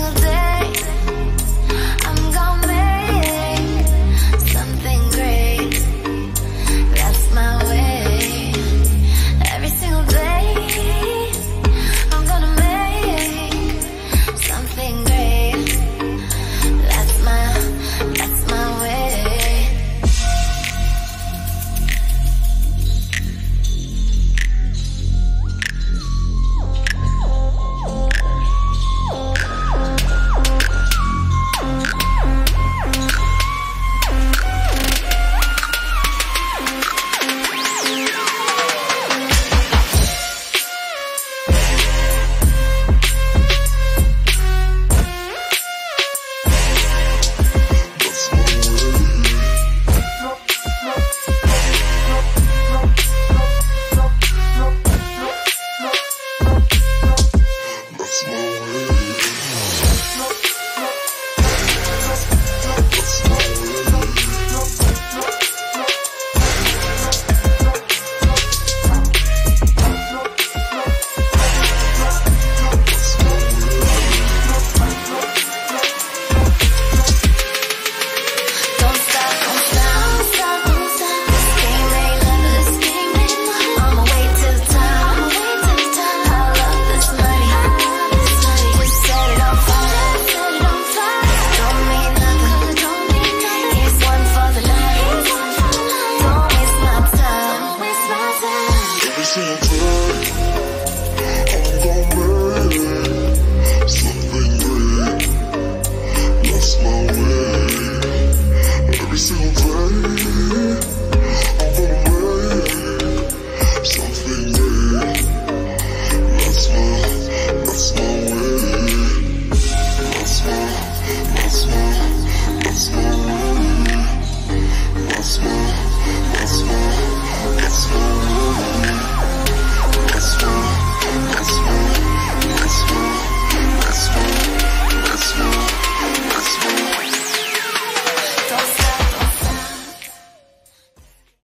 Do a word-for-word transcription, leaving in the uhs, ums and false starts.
single day I'm gonna make something great. That's my way. Every single day I'm gonna make something great. That's my, that's my way. Every single day